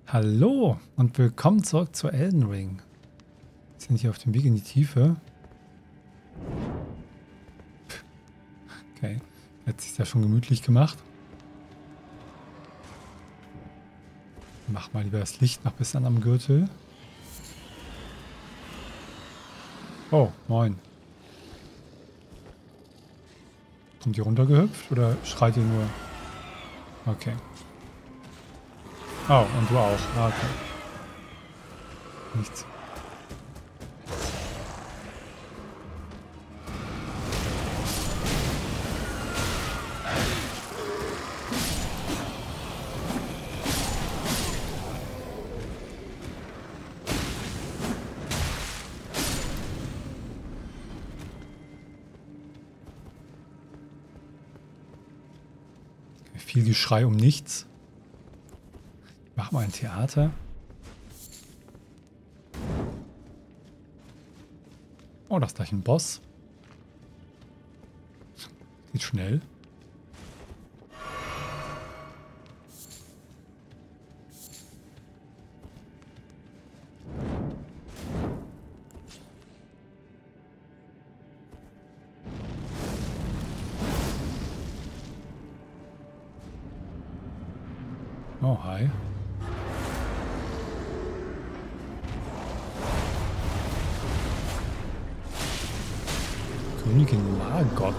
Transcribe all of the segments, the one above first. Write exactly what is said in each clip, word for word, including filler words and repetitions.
Hallo und willkommen zurück zu Elden Ring. Wir sind hier auf dem Weg in die Tiefe. Okay, hat sich ja schon gemütlich gemacht. Mach mal lieber das Licht noch ein bisschen am Gürtel. Oh, moin. Kommt die runtergehüpft oder schreit ihr nur? Okay. Oh, und du auch. Ah, okay. Nichts. Viel Geschrei um nichts. Mach mal ein Theater. Oh, da ist gleich ein Boss. Geht schnell. Oh, hi. Königin Margot.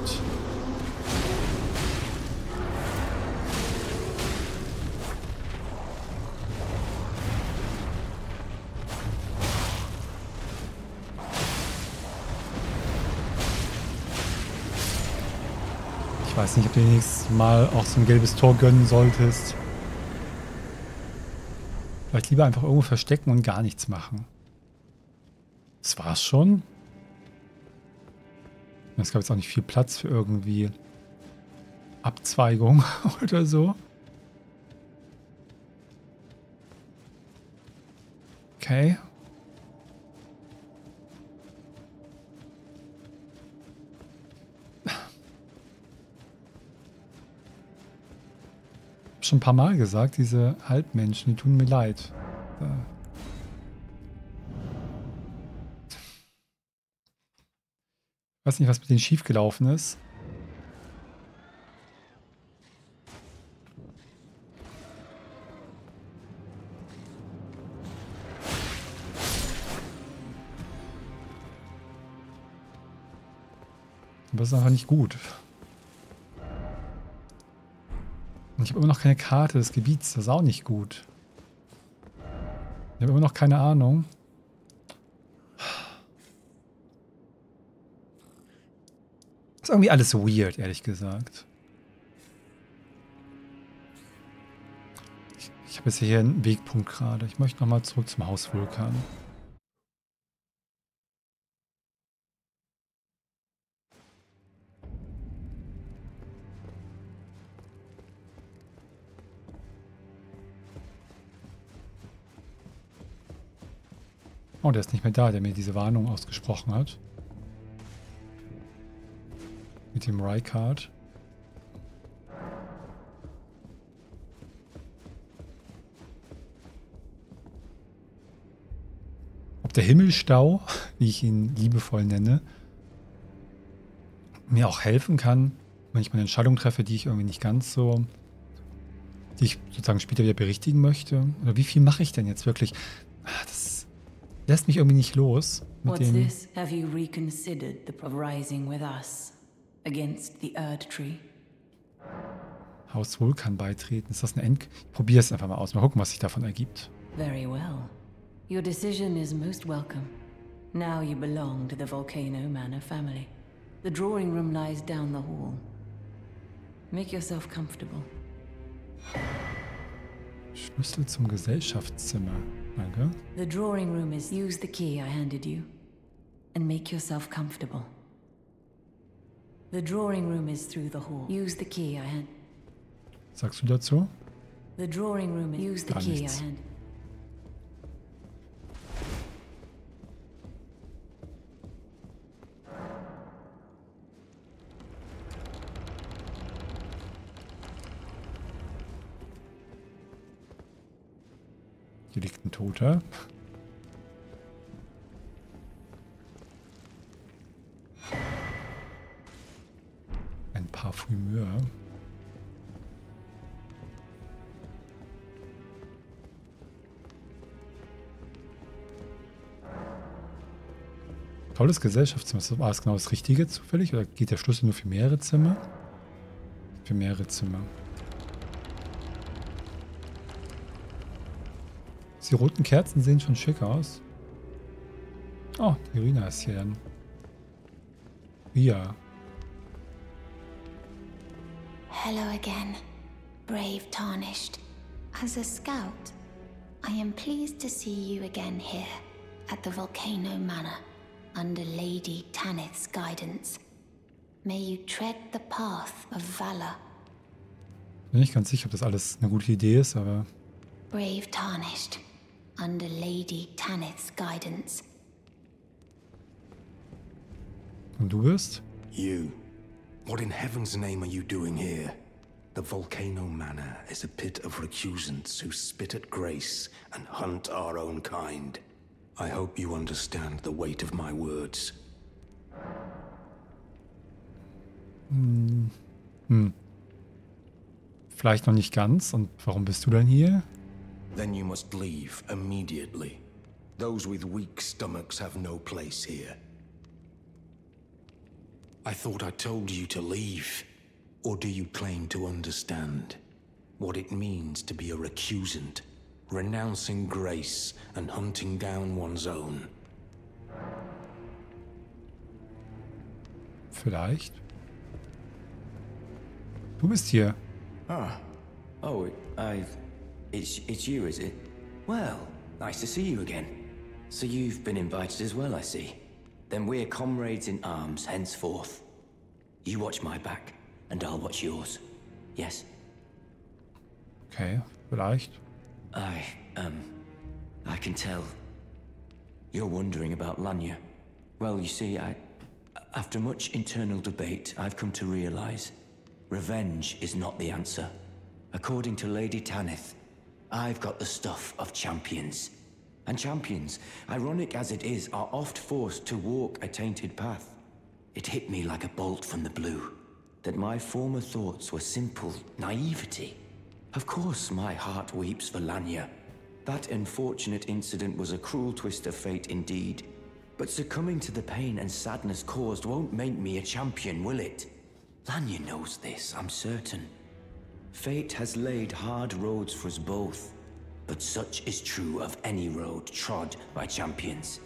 Ich weiß nicht, ob du dir nächstes Mal auch so ein gelbes Tor gönnen solltest. Vielleicht lieber einfach irgendwo verstecken und gar nichts machen. Das war's schon. Es gab jetzt auch nicht viel Platz für irgendwie Abzweigung oder so. Okay. Ich habe schon ein paar Mal gesagt, diese Halbmenschen, die tun mir leid. Ich weiß nicht, was mit denen schiefgelaufen ist. Aber das ist einfach nicht gut. Und ich habe immer noch keine Karte des Gebiets. Das ist auch nicht gut. Ich habe immer noch keine Ahnung. Ist irgendwie alles weird, ehrlich gesagt. Ich, ich habe jetzt hier einen Wegpunkt gerade. Ich möchte nochmal zurück zum Haus Vulkan. Oh, der ist nicht mehr da, der mir diese Warnung ausgesprochen hat. Mit dem Rykard. Ob der Himmelstau, wie ich ihn liebevoll nenne, mir auch helfen kann, wenn ich meine Entscheidung treffe, die ich irgendwie nicht ganz so, die ich sozusagen später wieder berichtigen möchte. Oder wie viel mache ich denn jetzt wirklich? Das lässt mich irgendwie nicht los. Mit What's dem this? Have you reconsidered the rising with us against the Erd Tree? Haus Vulkan beitreten. Ist das eine End? Ich probiere es einfach mal aus. Mal gucken, was sich davon ergibt. Very well. Your decision is most welcome. Now you belong to the Volcano Manor family. The drawing room lies down the hall. Make yourself comfortable. Schlüssel zum Gesellschaftszimmer. Danke. The drawing room is... Use the key I handed you. And make yourself comfortable. The drawing room is through the hall. Use the key I hand... Sagst du dazu? The drawing room is... Use the Gar key nichts. I hand... Hier liegt ein Toter. Ein Parfümeur. Tolles Gesellschaftszimmer. War es genau das Richtige zufällig? Oder geht der Schlüssel nur für mehrere Zimmer? Für mehrere Zimmer. Die roten Kerzen sehen schon schick aus. Oh, die Irina ist hier dann. Ja. Hello again, brave Tarnished. As a scout, I am pleased to see you again here at the Volcano Manor under Lady Tanith's guidance. May you tread the path of valor. Bin nicht ganz sicher, ob das alles eine gute Idee ist, aber... Brave Tarnished, under Lady Tanith's guidance. Und du bist? You. What in heaven's name are you doing here? The Volcano Manor is a pit of recusants who spit at grace and hunt our own kind. I hope you understand the weight of my words. Hm. Hm. Vielleicht noch nicht ganz. Und warum bist du denn hier? Then you must leave immediately. Those with weak stomachs have no place here. I thought I told you to leave. Or do you claim to understand what it means to be a recusant, renouncing grace and hunting down one's own? Vielleicht. Du bist hier. Ah. Oh, I... It's, it's you, is it? Well, nice to see you again. So you've been invited as well, I see. Then we're comrades in arms henceforth. You watch my back, and I'll watch yours. Yes? Okay, vielleicht. I, um... I can tell. You're wondering about Lanya. Well, you see, I... After much internal debate, I've come to realize revenge is not the answer. According to Lady Tanith, I've got the stuff of champions. And champions, ironic as it is, are oft forced to walk a tainted path. It hit me like a bolt from the blue, that my former thoughts were simple naivety. Of course my heart weeps for Lanya. That unfortunate incident was a cruel twist of fate indeed. But succumbing to the pain and sadness caused won't make me a champion, will it? Lanya knows this, I'm certain. Fate has laid hard roads for us both, but such is true of any road trod by champions.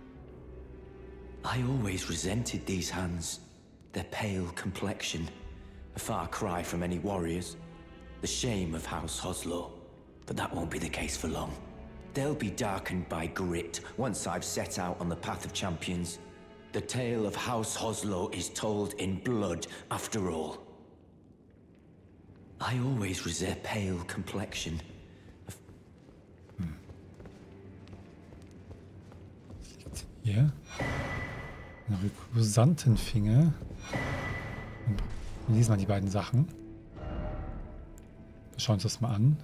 I always resented these hands, their pale complexion, a far cry from any warriors, the shame of House Hoslow, but that won't be the case for long. They'll be darkened by grit once I've set out on the path of champions. The tale of House Hoslow is told in blood, after all. I always resent pale complexion. Hm. Hier. Ein Rekusantenfinger. Wir lesen mal die beiden Sachen. Wir schauen uns das mal an.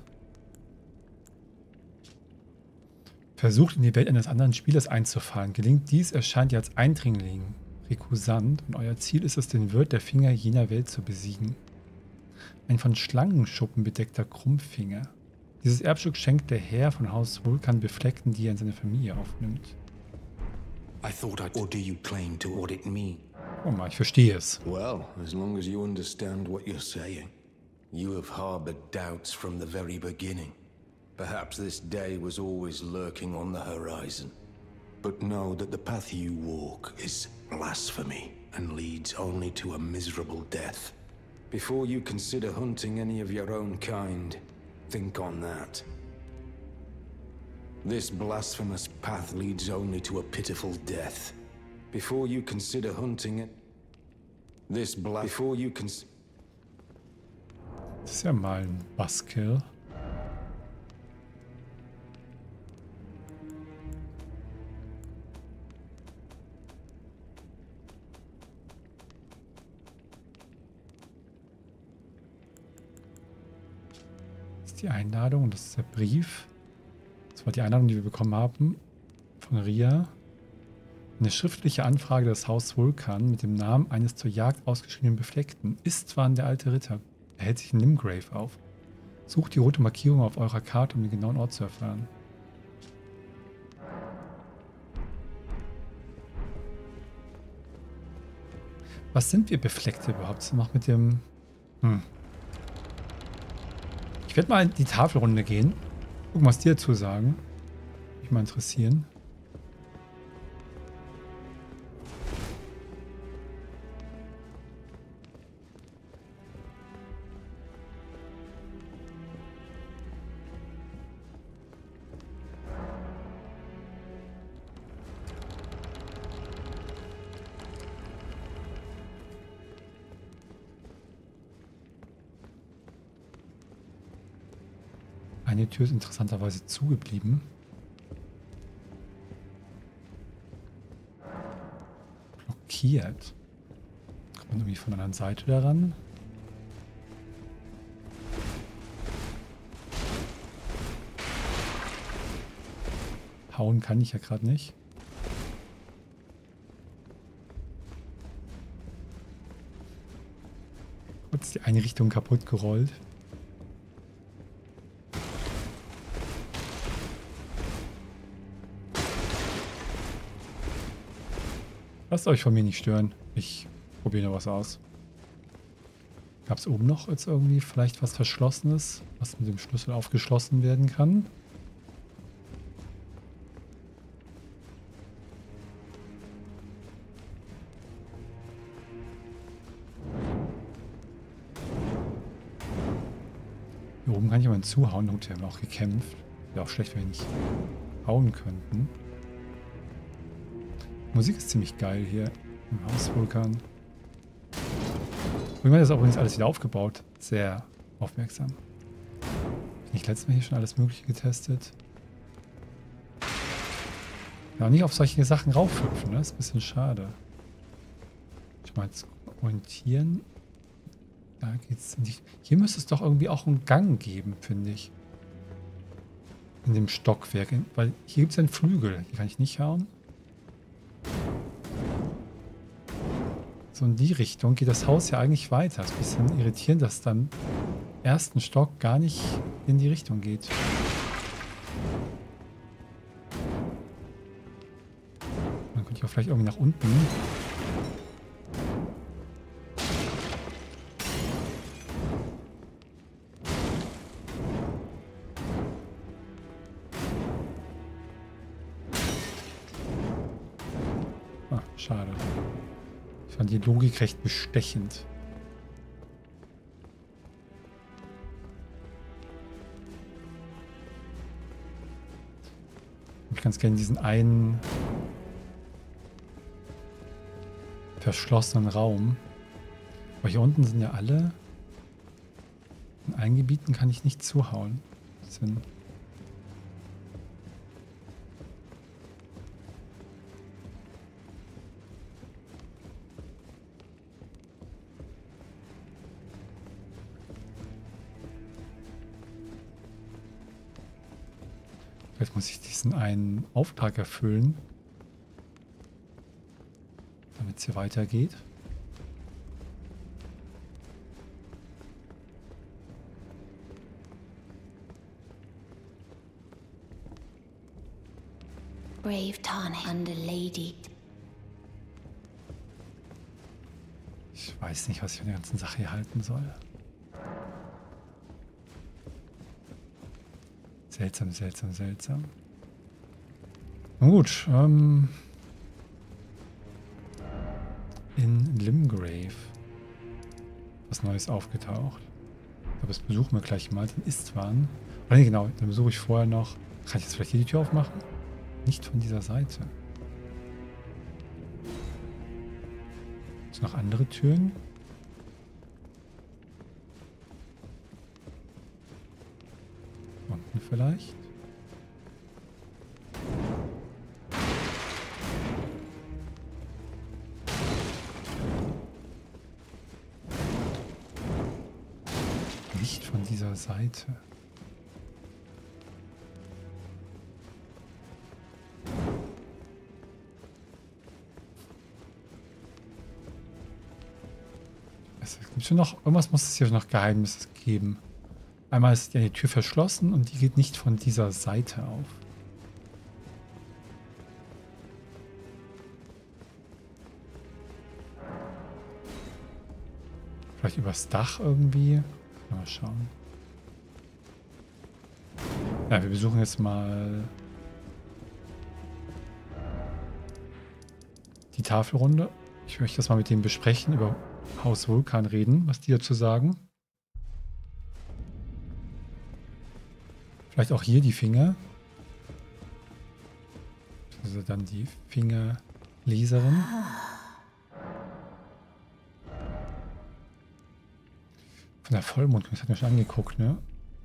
Versucht in die Welt eines anderen Spielers einzufallen. Gelingt dies, erscheint ihr als Eindringling, Rekusant, und euer Ziel ist es, den Wirt der Finger jener Welt zu besiegen. Ein von Schlangenschuppen bedeckter Krummfinger. Dieses Erbstück schenkt der Herr von Haus Vulkan Befleckten, die er in seine Familie aufnimmt. I thought I... Or do you claim to what it means? Oh mal, ich verstehe es. Well, as long as you understand what you're saying. You have harbored doubts from the very beginning. Perhaps this day was always lurking on the horizon. But know that the path you walk is blasphemy and leads only to a miserable death. Before you consider hunting any of your own kind, think on that. This blasphemous path leads only to a pitiful death. Before you consider hunting it, this bla- Before you cons- Das ist ja mal ein Buskill. Das ist die Einladung und das ist der Brief. Das war die Einladung, die wir bekommen haben von Ria. Eine schriftliche Anfrage des Haus Vulkan mit dem Namen eines zur Jagd ausgeschriebenen Befleckten. Istvan, der alte Ritter. Er hält sich in Limgrave auf. Sucht die rote Markierung auf eurer Karte, um den genauen Ort zu erfahren. Was sind wir Befleckte überhaupt? Was macht mit dem... Hm. Ich werde mal in die Tafelrunde gehen. Gucken, was die dazu sagen. Würde mich mal interessieren. Eine Tür ist interessanterweise zugeblieben. Blockiert. Kommt man irgendwie von der anderen Seite daran? Hauen kann ich ja gerade nicht. Kurz die Einrichtung kaputt gerollt. Lasst euch von mir nicht stören. Ich probiere noch was aus. Gab es oben noch jetzt irgendwie vielleicht was Verschlossenes, was mit dem Schlüssel aufgeschlossen werden kann? Hier oben kann ich aber zuhauen. Gut, wir haben auch gekämpft. Wäre auch schlecht, wenn wir nicht hauen könnten. Musik ist ziemlich geil hier im Haus Vulkan. Irgendwann ist auch übrigens alles wieder aufgebaut. Sehr aufmerksam. Bin ich letztes Mal hier schon alles Mögliche getestet? Ja, nicht auf solche Sachen raufhüpfen, ne? Das ist ein bisschen schade. Ich mal jetzt orientieren. Da geht's nicht. Hier müsste es doch irgendwie auch einen Gang geben, finde ich. In dem Stockwerk. Weil hier gibt es einen Flügel. Hier kann ich nicht hauen. So in die Richtung geht das Haus ja eigentlich weiter. Es ist ein bisschen irritierend, dass dann im ersten Stock gar nicht in die Richtung geht. Dann könnte ich auch vielleicht irgendwie nach unten. Ah, schade. Ich fand die Logik recht bestechend. Ich ganz gerne diesen einen verschlossenen Raum. Aber hier unten sind ja alle. In allen Gebieten kann ich nicht zuhauen. Das sind Vielleicht muss ich diesen einen Auftrag erfüllen, damit es hier weitergeht. Brave Tarnish under Lady. Ich weiß nicht, was ich von der ganzen Sache hier halten soll. Seltsam, seltsam, seltsam. Na gut, ähm, in Limgrave was Neues aufgetaucht. Ich glaube, das besuchen wir gleich mal. Den Istvan. Oder nee, genau, dann besuche ich vorher noch. Kann ich jetzt vielleicht hier die Tür aufmachen? Nicht von dieser Seite. Gibt es noch andere Türen? Unten vielleicht? Nicht von dieser Seite. Es gibt schon noch, irgendwas muss es hier noch Geheimnisses geben. Einmal ist ja die Tür verschlossen und die geht nicht von dieser Seite auf. Vielleicht übers Dach irgendwie. Mal schauen. Ja, wir besuchen jetzt mal die Tafelrunde. Ich möchte das mal mit denen besprechen, über Haus Vulkan reden, was die dazu sagen. Vielleicht auch hier die Finger. Also dann die Fingerleserin. Von der Vollmond, das hat mir schon angeguckt, ne?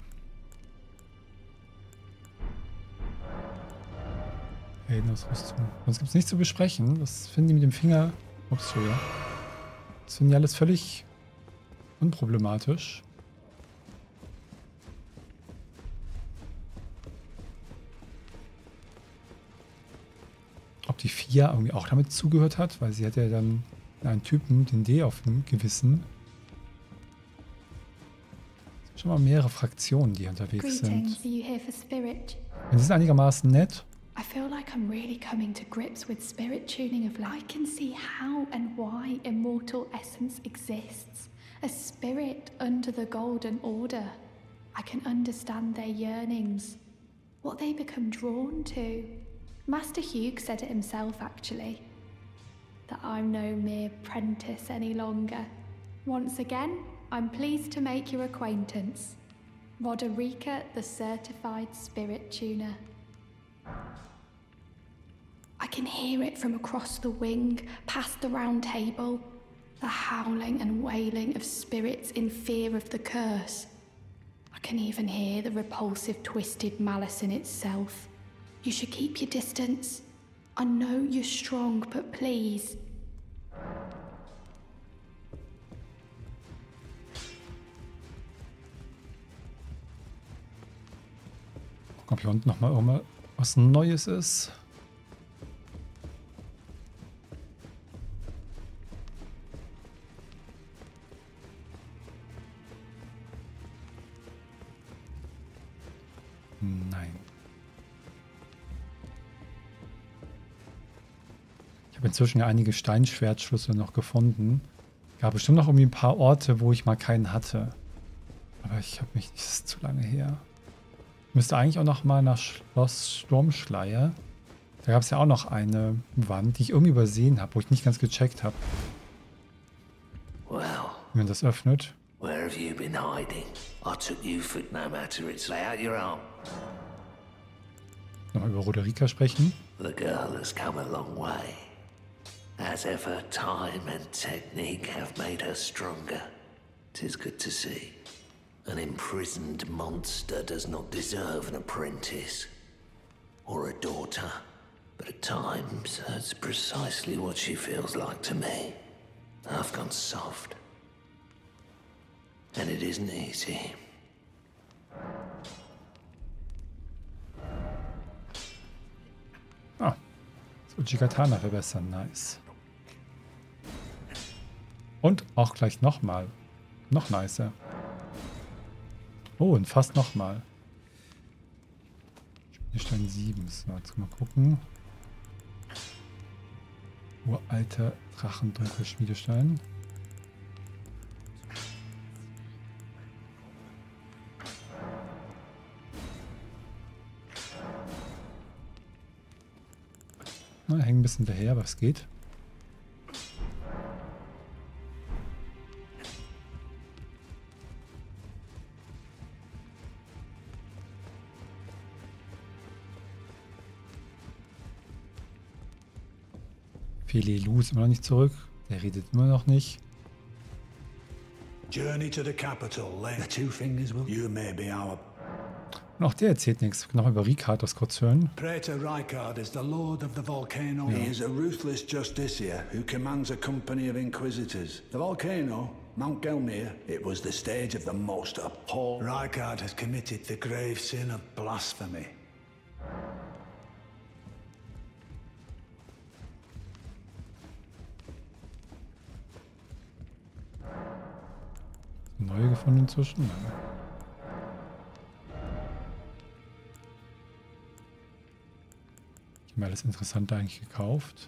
Heldenausrüstung. Sonst gibt es nichts zu besprechen. Das finden die mit dem Finger. Ups, so, ja. Das finden die alles völlig unproblematisch. Ob die Fia irgendwie auch damit zugehört hat, weil sie hat ja dann einen Typen, den D auf dem Gewissen. Schon mal mehrere Fraktionen, die unterwegs sind. Und sie sind einigermaßen nett. I feel like I'm really coming to grips with spirit tuning of life. I can see how and why immortal essence exists. A spirit under the Golden Order. I can understand their yearnings, what they become drawn to. Master Hugh said it himself, actually, that I'm no mere apprentice any longer. Once again, I'm pleased to make your acquaintance. Roderica, the certified spirit tuner. I can hear it from across the wing, past the round table. The howling and wailing of spirits in fear of the curse. I can even hear the repulsive, twisted malice in itself. You should keep your distance. I know you're strong, but please. Gucken, ob hier unten nochmal irgendwas was Neues ist. Nein. Ich habe inzwischen ja einige Steinschwertschlüssel noch gefunden. Gab bestimmt noch irgendwie ein paar Orte, wo ich mal keinen hatte. Aber ich habe mich, das ist zu lange her. Müsste eigentlich auch noch mal nach Schloss Sturmschleier. Da gab es ja auch noch eine Wand, die ich irgendwie übersehen habe, wo ich nicht ganz gecheckt habe. Well, wie man das öffnet. Where have you been hiding? I took you for no matter its lay out your arm. Nochmal über Roderica sprechen. The girl has come a long way. As ever, time and technique have made her stronger. 'Tis good to see. An imprisoned monster does not deserve an apprentice. Or a daughter. But at times, that's precisely what she feels like to me. I've gone soft. And it isn't easy. Ah, so Uchi-Katana verbessern, nice. Und auch gleich nochmal. Noch nicer. Oh, und fast nochmal. Schmiedestein sieben. So, jetzt mal gucken. Uralter Drachendunkelschmiedestein. Na, hängen ein bisschen daher, was geht. Felelu ist immer noch nicht zurück. Der redet immer noch nicht. Journey to the capital, the two fingers will. You may be our. Und auch der erzählt nichts. Wir können noch über Ricard das kurz hören. Praetor Ricard is the lord of the volcano. Ja. He is a ruthless justiciar who commands a company of inquisitors. The volcano, Mount Gelmir, it was the stage of the most appalling. Ricard has committed the grave sin of blasphemy. neue gefunden inzwischen? Nein. Ich habe mir alles Interessante eigentlich gekauft.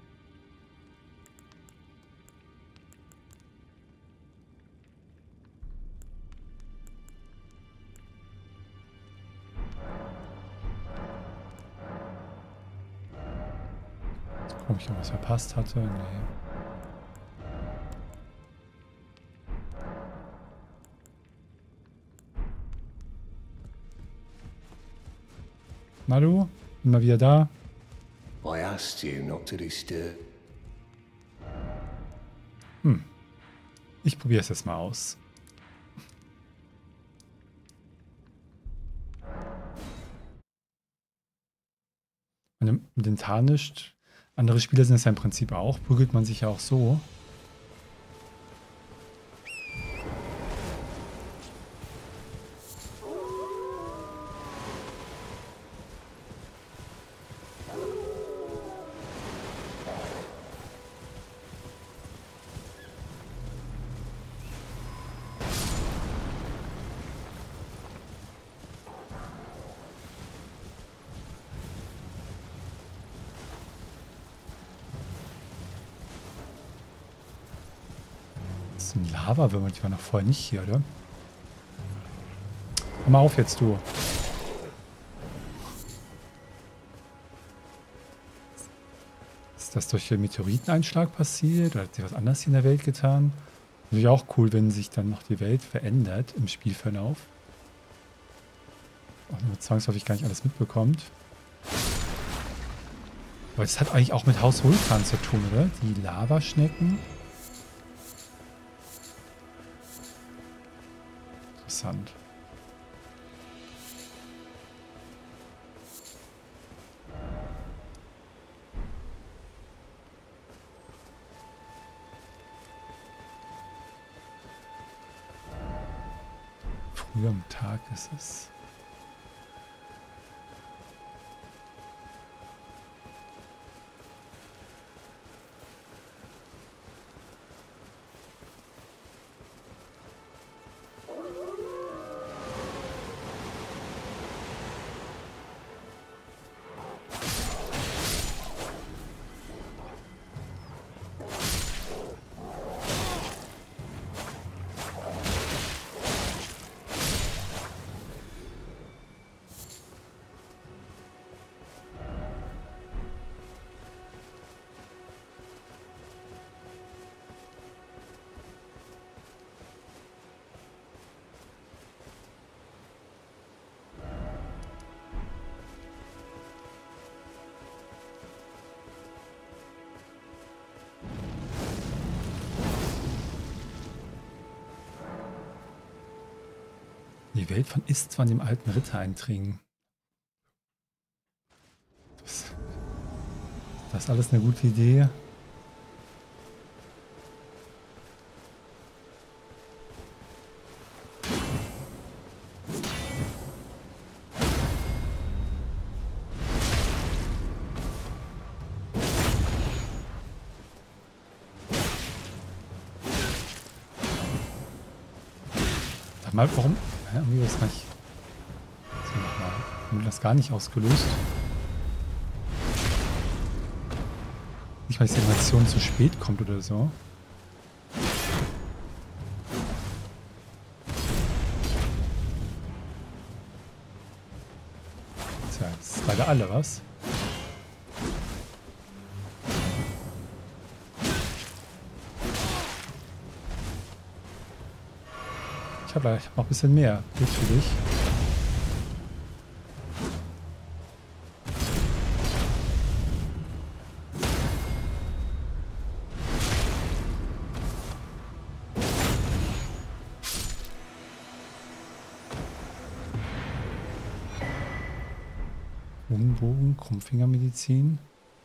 Ob ich noch was verpasst hatte? Nee. Na du? Bin mal wieder da? I asked you not to disturb. Hm. Ich probiere es jetzt mal aus. Und mit dem Tarnished, andere Spieler sind es ja im Prinzip auch, prügelt man sich ja auch so. Das sind Lava-Würmer, die waren noch vorher nicht hier, oder? Komm mal auf jetzt, du. Ist das durch den Meteoriteneinschlag passiert? Oder hat sich was anderes hier in der Welt getan? Natürlich auch cool, wenn sich dann noch die Welt verändert im Spielverlauf. Auch nur zwangsläufig gar nicht alles mitbekommt. Aber es hat eigentlich auch mit Haus Vulkan zu tun, oder? Die Lavaschnecken. Interessant. Früh am Tag ist es. Die Welt von Istvan, dem alten Ritter, eindringen. Das, das ist alles eine gute Idee. Sag mal, warum? Ja, irgendwie ist das nicht. So, nochmal. Haben wir das gar nicht ausgelöst? Nicht, weil die Animation zu spät kommt oder so. Tja, das ist leider alle, was? Ich habe hab noch ein bisschen mehr. Gut für dich. Bogenbogen, Krummfingermedizin.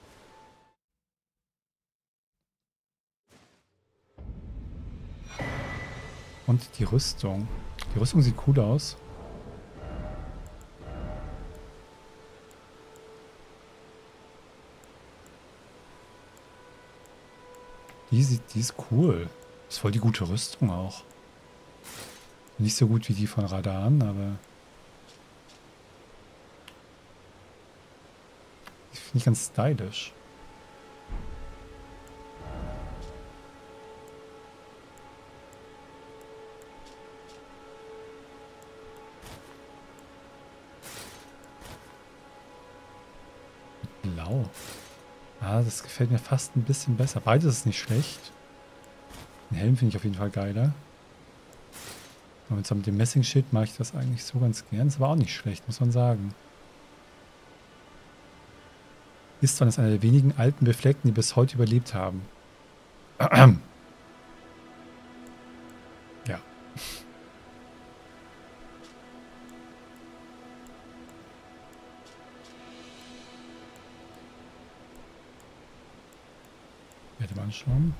Und die Rüstung. Die Rüstung sieht cool aus. Die, sieht, die ist cool. Das ist voll die gute Rüstung auch. Nicht so gut wie die von Radan, aber ich finde ich ganz stylisch. Blau. Ah, das gefällt mir fast ein bisschen besser. Beides ist nicht schlecht. Den Helm finde ich auf jeden Fall geiler. Und jetzt mit dem Messingschild mache ich das eigentlich so ganz gern. Das war auch nicht schlecht, muss man sagen. Istvan ist einer der wenigen alten Befleckten, die bis heute überlebt haben. Ja. Werde mal anschauen.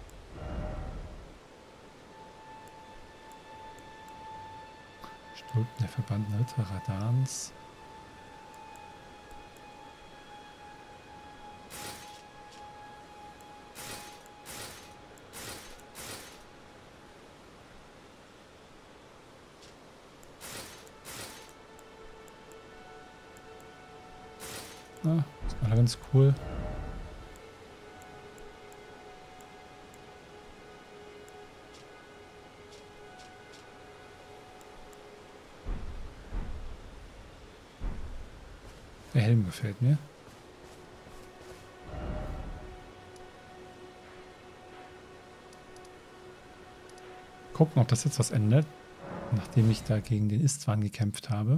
Stulpen der verbannten Ritter Radans. Ah, das war ganz cool. Der Helm gefällt mir. Gucken, ob das jetzt was ändert, nachdem ich da gegen den Istvan gekämpft habe.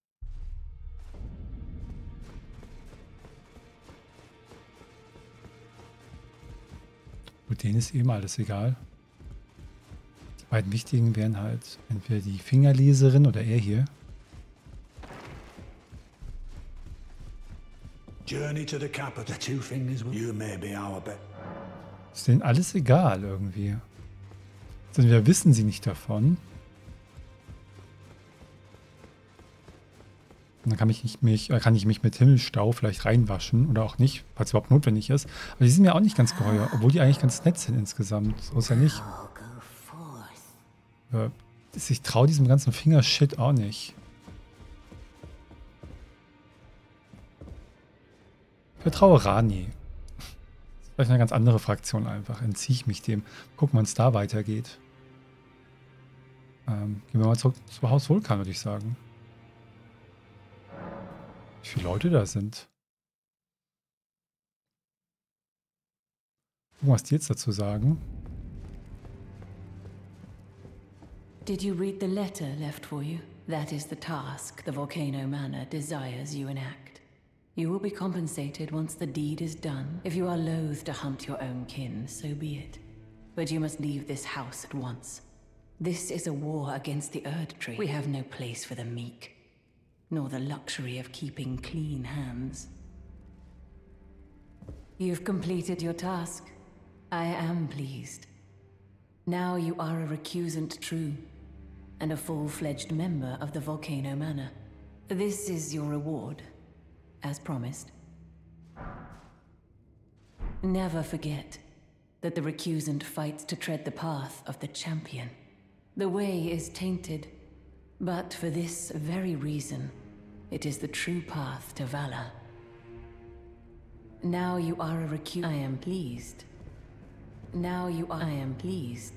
Gut, denen ist eben alles egal. Die beiden wichtigen wären halt entweder die Fingerleserin oder er hier. Journey to the capital. The two fingers. You may be our bet. Ist denen alles egal irgendwie. Denn wir wissen sie nicht davon. Und dann kann ich, nicht mich, kann ich mich mit Himmelstau vielleicht reinwaschen oder auch nicht, falls es überhaupt notwendig ist. Aber die sind mir auch nicht ganz geheuer, obwohl die eigentlich ganz nett sind insgesamt. So ist ja nicht. Ja, ich traue diesem ganzen Fingershit auch nicht. Ich vertraue Rani. Das ist vielleicht eine ganz andere Fraktion einfach. Entziehe ich mich dem. Gucken, wann es da weitergeht. Ähm, gehen wir mal zurück zu Haus Vulkan, würde ich sagen. Wie viele Leute da sind. Gucken, was die jetzt dazu sagen. Did you read the letter left for you? That is the task the Volcano Manor desires you enact. You will be compensated once the deed is done. If you are loath to hunt your own kin, so be it. But you must leave this house at once. This is a war against the Erd Tree. We have no place for the meek, nor the luxury of keeping clean hands. You've completed your task. I am pleased. Now you are a recusant true, and a full-fledged member of the Volcano Manor. This is your reward. As promised. Never forget that the recusant fights to tread the path of the champion. The way is tainted, but for this very reason, it is the true path to valor. Now you are a recusant. I am pleased. Now you are. I am pleased.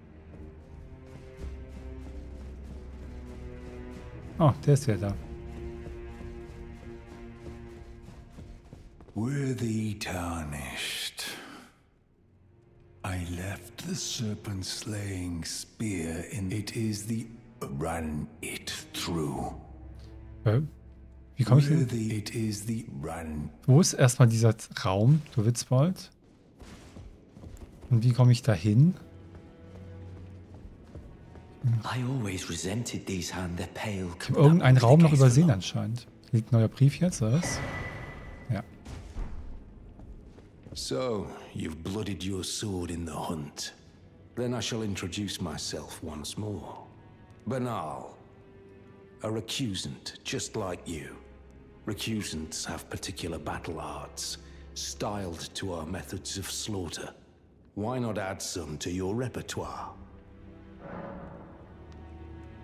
Oh, der ist ja da. Worthy Tarnished. I left the serpent-slaying spear in... It is the... Run it through. Äh, wie komme ich hin? Worthy, it is the... Run. Wo ist erstmal dieser Raum, du Witzbold? Und wie komme ich da hin? I always resented these hand, they're pale. Ich habe irgendeinen Raum noch übersehen anscheinend. Liegt ein neuer Brief jetzt, oder was? Ja. So, you've blooded your sword in the hunt. Then I shall introduce myself once more. Banal. A recusant, just like you. Recusants have particular battle arts, styled to our methods of slaughter. Why not add some to your repertoire?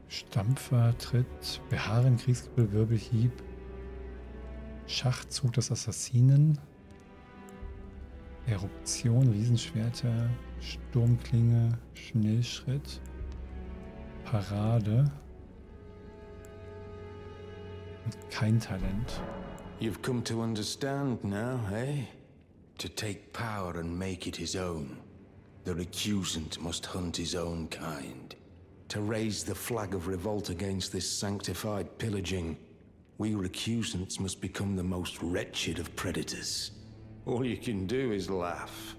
Stampfer, Tritt, Behaaren, Kriegsgebild, Wirbelhieb, Schachzug des Assassinen, Eruption, Riesenschwerter, Sturmklinge, Schnellschritt, Parade und kein Talent. You've come to understand now, eh? To take power and make it his own. The recusant must hunt his own kind. To raise the flag of revolt against this sanctified pillaging, we recusants must become the most wretched of predators. All you can do is laugh.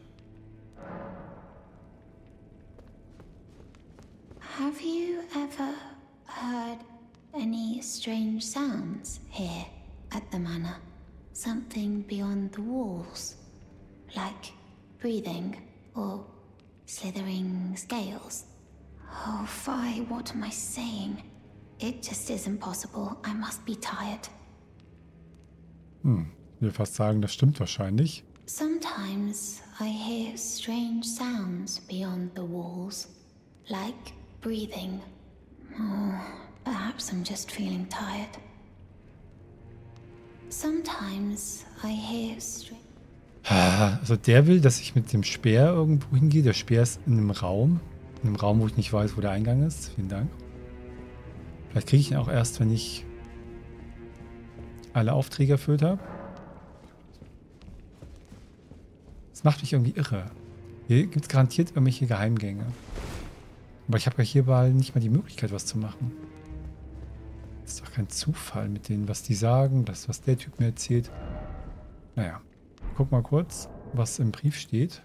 Have you ever heard any strange sounds here at the manor? Something beyond the walls? Like breathing or slithering scales? Oh, Phi, what am I saying? It just isn't possible. I must be tired. Hm, ich will fast sagen, das stimmt wahrscheinlich. Sometimes I hear strange sounds beyond the walls, like breathing. Oh, perhaps I'm just feeling tired. Sometimes I hear strange... Also der will, dass ich mit dem Speer irgendwo hingehe. Der Speer ist in einem Raum. In einem Raum, wo ich nicht weiß, wo der Eingang ist. Vielen Dank. Vielleicht kriege ich ihn auch erst, wenn ich alle Aufträge erfüllt habe. Das macht mich irgendwie irre. Hier gibt es garantiert irgendwelche Geheimgänge. Aber ich habe ja hierbei nicht mal die Möglichkeit, was zu machen. Das ist doch kein Zufall mit denen, was die sagen, das, was der Typ mir erzählt. Naja, guck mal kurz, was im Brief steht.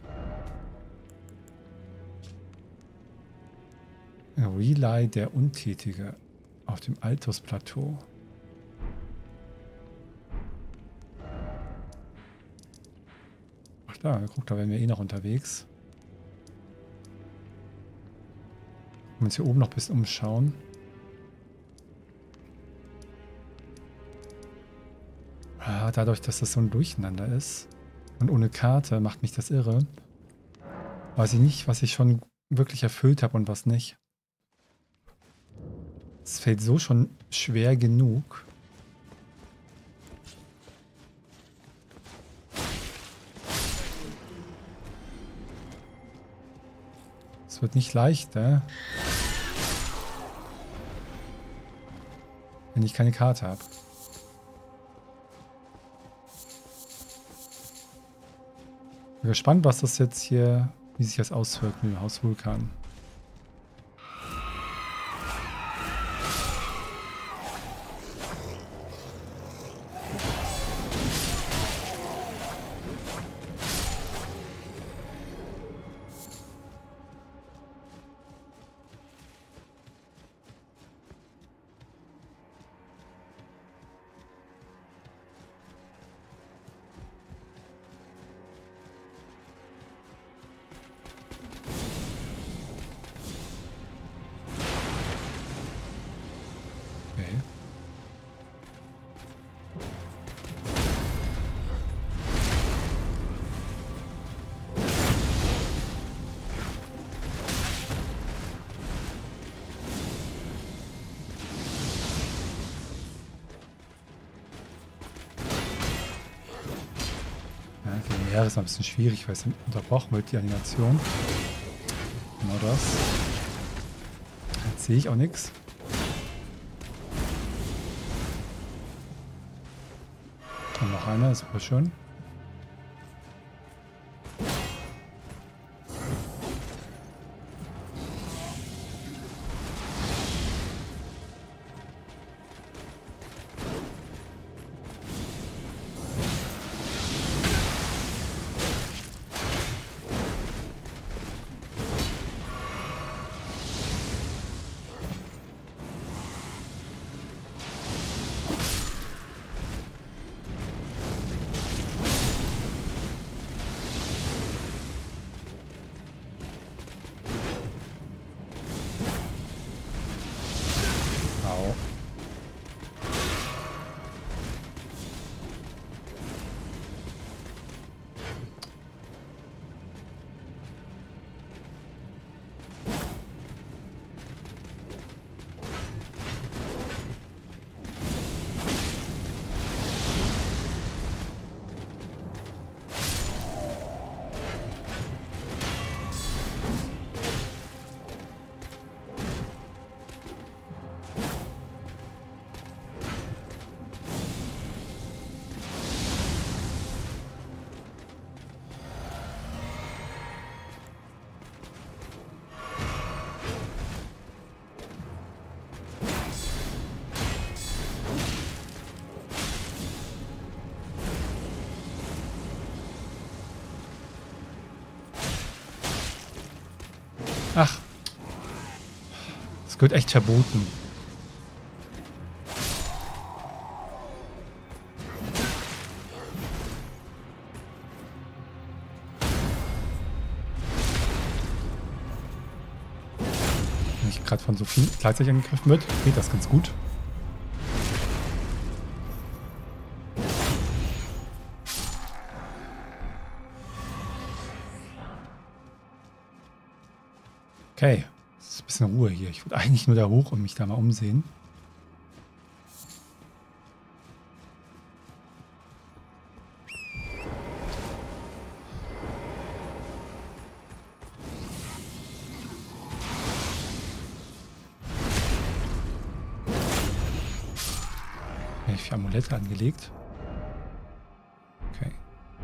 Relay der Untätige auf dem Altus-Plateau. Ach da, guck, da wären wir eh noch unterwegs. Wir uns hier oben noch ein bisschen umschauen. Ah, dadurch, dass das so ein Durcheinander ist und ohne Karte macht mich das irre. Weiß ich nicht, was ich schon wirklich erfüllt habe und was nicht. Es fällt so schon schwer genug. Es wird nicht leichter, wenn ich keine Karte habe. Ich bin gespannt, was das jetzt hier, wie sich das auswirkt mit dem Haus Vulkan. Ja, das ist ein bisschen schwierig, weil es unterbrochen wird, die Animation. Genau das. Jetzt sehe ich auch nichts. Und noch einer, ist super schön. gehört echt verboten. Wenn ich gerade von so viel gleichzeitig angegriffen wird, geht das ganz gut. Okay, es ist ein bisschen Ruhe hier. Ich würde eigentlich nur da hoch und mich da mal umsehen. Habe ich vier Amulette angelegt. Okay.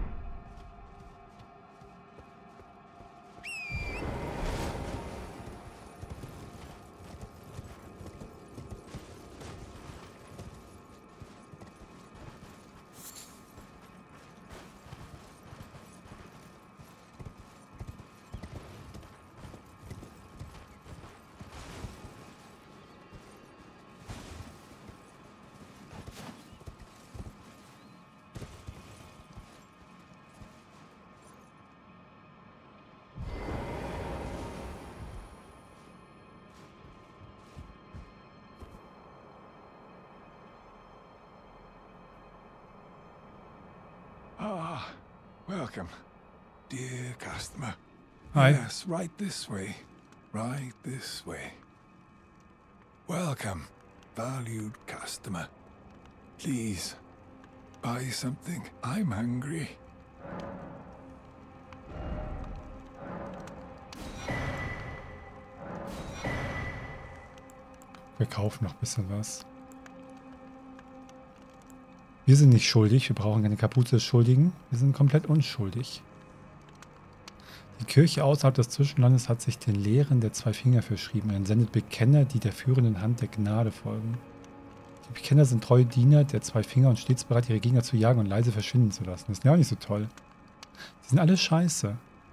Ah, welcome, dear customer. Hi. Yes, right this way. Right this way. Welcome, valued customer. Please, buy something. I'm hungry. Wir kaufen noch ein bisschen was. Wir sind nicht schuldig. Wir brauchen keine Kapuze des Schuldigen. Wir sind komplett unschuldig. Die Kirche außerhalb des Zwischenlandes hat sich den Lehren der zwei Finger verschrieben. Er entsendet Bekenner, die der führenden Hand der Gnade folgen. Die Bekenner sind treue Diener der zwei Finger und stets bereit, ihre Gegner zu jagen und leise verschwinden zu lassen. Das ist ja auch nicht so toll. Die sind alle scheiße.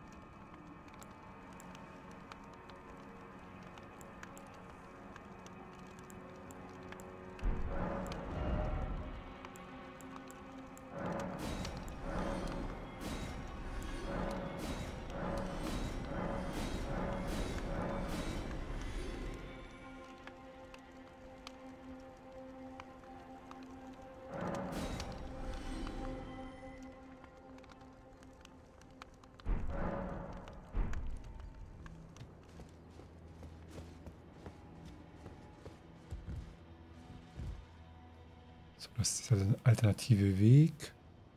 So, das ist der alternative Weg.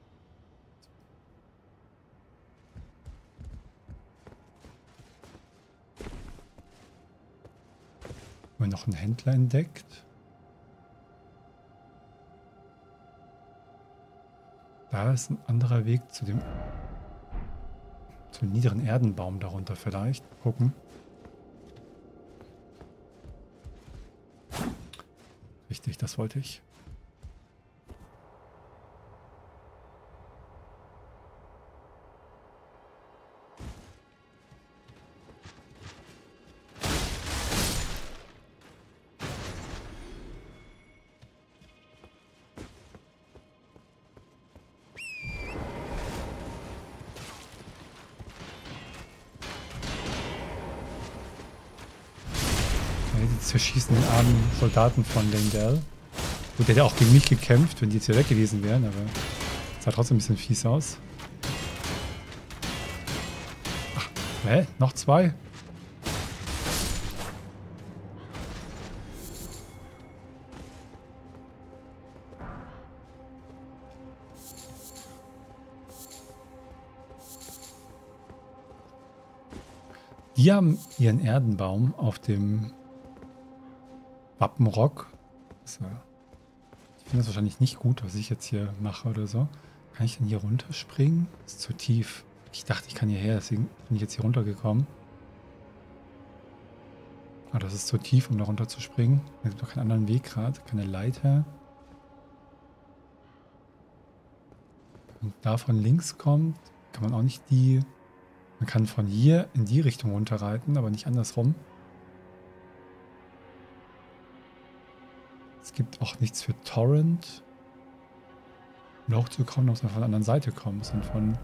Haben wir noch einen Händler entdeckt? Da ist ein anderer Weg zu dem, zu dem niederen Erdenbaum darunter vielleicht. Gucken. Richtig, das wollte ich. Die zerschießen den armen Soldaten von Leyndell. Gut, der hätte auch gegen mich gekämpft, wenn die jetzt hier weg gewesen wären, aber sah trotzdem ein bisschen fies aus. Ach, hä? Noch zwei? Die haben ihren Erdenbaum auf dem Wappenrock. So. Ich finde das wahrscheinlich nicht gut, was ich jetzt hier mache oder so. Kann ich denn hier runterspringen? Das ist zu tief. Ich dachte, ich kann hierher, deswegen bin ich jetzt hier runtergekommen. Aber das ist zu tief, um da runter zu springen. Es gibt doch keinen anderen Weg gerade, keine Leiter. Und da von links kommt, kann man auch nicht die... Man kann von hier in die Richtung runterreiten, aber nicht andersrum. gibt auch nichts für Torrent. Um da hochzukommen, muss man von der anderen Seite kommen. Das sind von...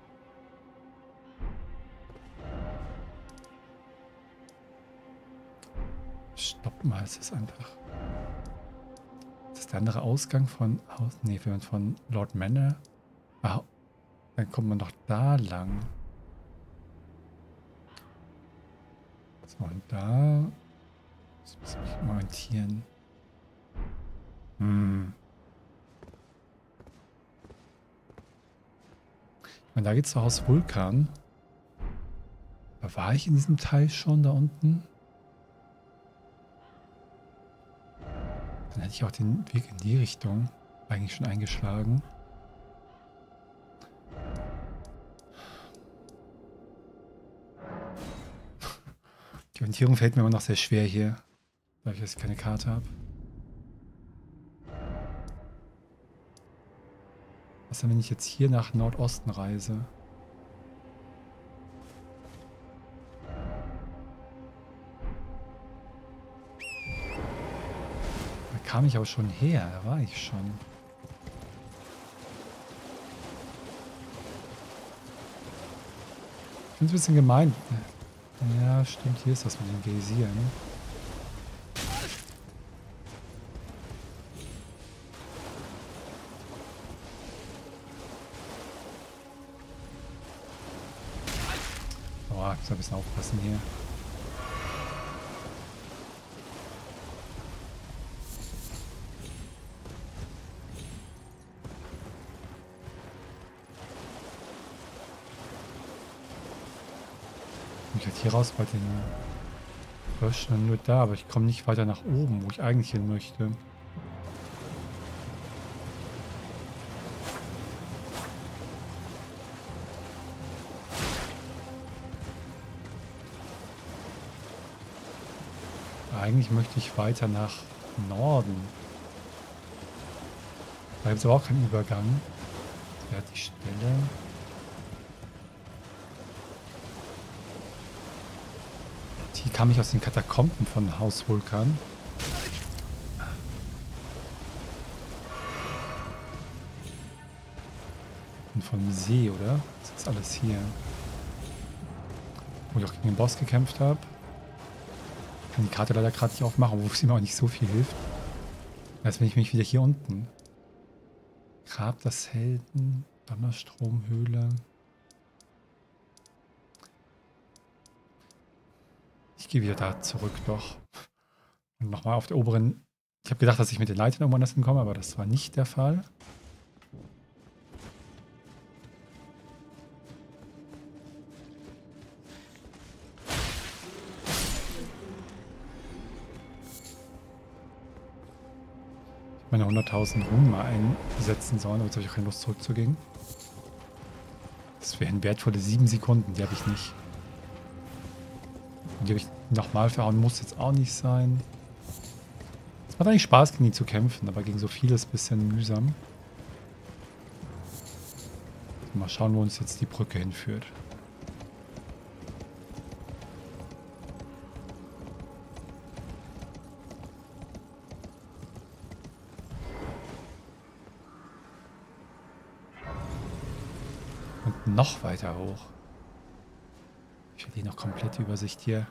Stopp mal, es ist einfach... Das ist der andere Ausgang von... Haus. Nee, wenn man von Lord Manor... Ah, dann kommt man doch da lang. So, und da... Das muss ich mich orientieren. Hm. Ich meine, da geht's zu Haus Vulkan. Da war ich in diesem Teil schon, da unten. Dann hätte ich auch den Weg in die Richtung eigentlich schon eingeschlagen. Die Orientierung fällt mir immer noch sehr schwer hier, weil ich jetzt keine Karte habe. Was denn, wenn ich jetzt hier nach Nordosten reise? Da kam ich aber schon her, da war ich schon. Ich finde es ein bisschen gemein. Ja, stimmt, hier ist das mit den Geysiren. Oh, ich muss ein bisschen aufpassen hier. Ich halt hier raus bei den Fröschen nur da, aber ich komme nicht weiter nach oben, wo ich eigentlich hin möchte. Eigentlich möchte ich weiter nach Norden. Da gibt es aber auch keinen Übergang. Das wäre die Stelle. Die kam ich aus den Katakomben von Haus Vulkan. Und vom See, oder? Das ist alles hier. Wo ich auch gegen den Boss gekämpft habe. Ich kann die Karte leider gerade nicht aufmachen, wo sie mir auch nicht so viel hilft. Als wenn ich mich wieder hier unten. Grab des Helden, Donnerstromhöhle. Ich gehe wieder da zurück, doch. Und nochmal auf der oberen... Ich habe gedacht, dass ich mit den Leitern irgendwann anders hinkomme, aber das war nicht der Fall. Ich meine hunderttausend Runen mal einsetzen sollen, aber jetzt habe ich auch keine Lust zurückzugehen. Das wären wertvolle sieben Sekunden, die habe ich nicht. Und die habe ich nochmal verhauen, muss jetzt auch nicht sein. Es macht eigentlich Spaß, gegen die zu kämpfen, aber gegen so vieles ein bisschen mühsam. Mal schauen, wo uns jetzt die Brücke hinführt. Und noch weiter hoch. Ich verliere noch komplett die Übersicht hier.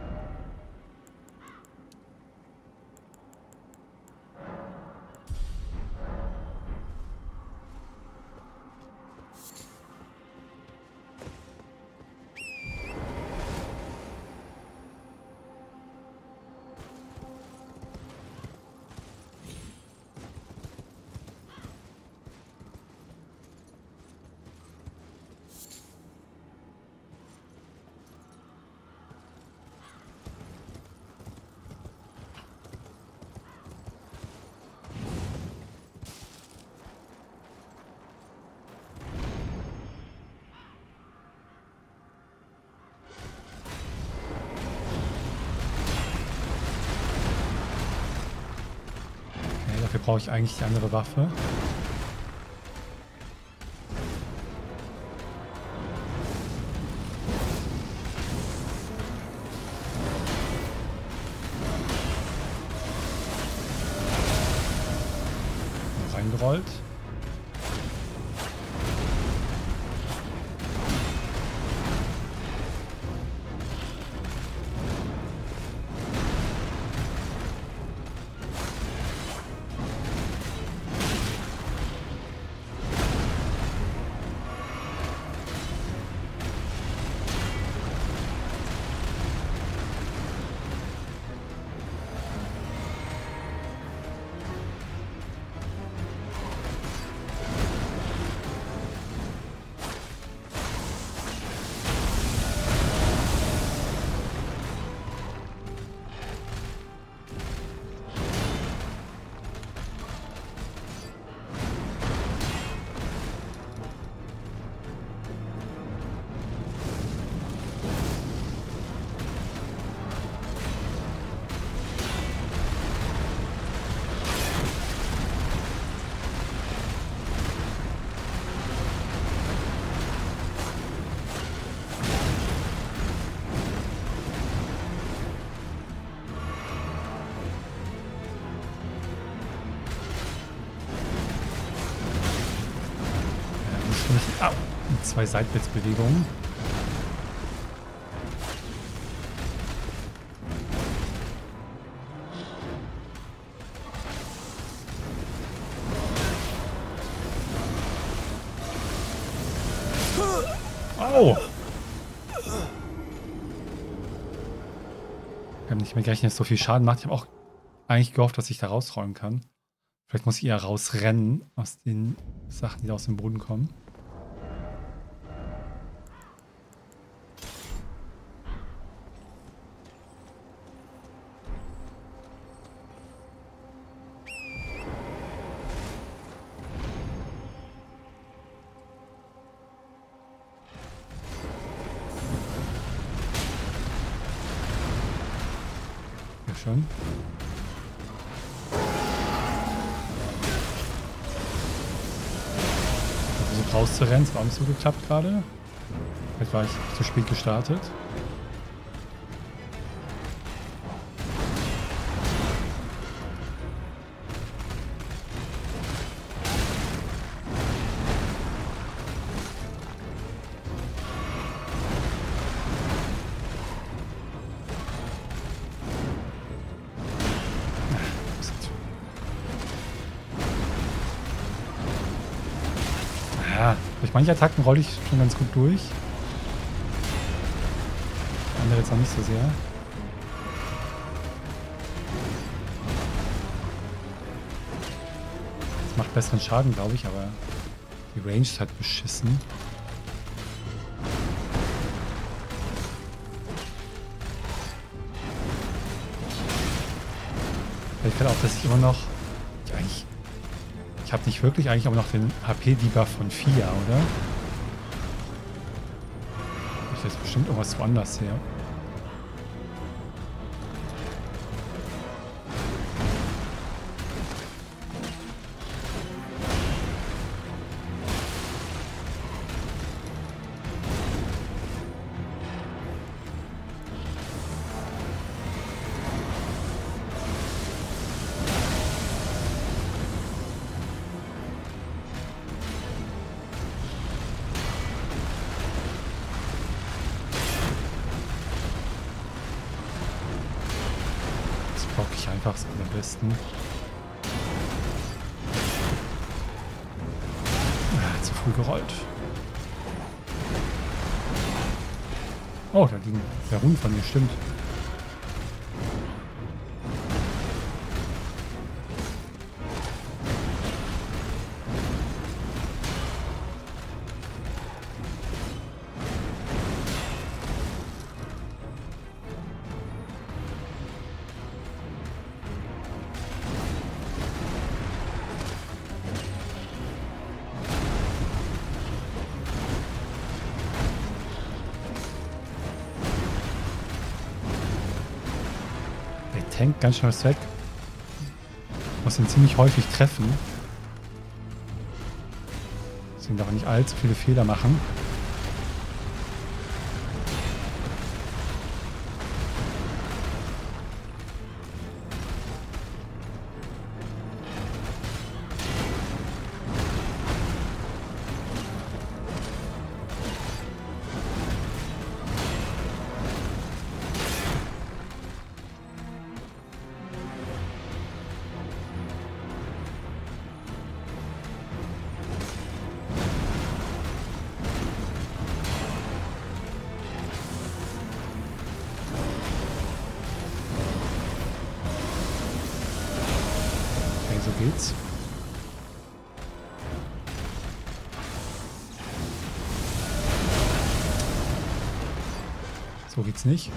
Dafür brauche ich eigentlich die andere Waffe. reingerollt. Au, mit zwei Seitwärtsbewegungen. Au! Ich habe nicht mehr gerechnet, dass es so viel Schaden macht. Ich habe auch eigentlich gehofft, dass ich da rausräumen kann. Vielleicht muss ich eher rausrennen aus den Sachen, die da aus dem Boden kommen. Ja, schon. Rauszurennen, das war auch nicht so geklappt gerade. Vielleicht war ich zu spät gestartet. Ja, durch manche Attacken rolle ich schon ganz gut durch. Andere jetzt noch nicht so sehr. Das macht besseren Schaden, glaube ich, aber die Range ist halt beschissen. Ich finde auch, dass ich immer noch... Ja, eigentlich... Ich habe nicht wirklich eigentlich aber noch den H P-Debuff von Fia, oder? Ich weiß bestimmt irgendwas woanders her. Block ich einfach so am besten. Ah, zu früh gerollt. Oh, da ging der Hund von mir, stimmt. Tank ganz schnell weg. Muss ihn ziemlich häufig treffen. Deswegen darf er nicht allzu viele Fehler machen. So geht's nicht.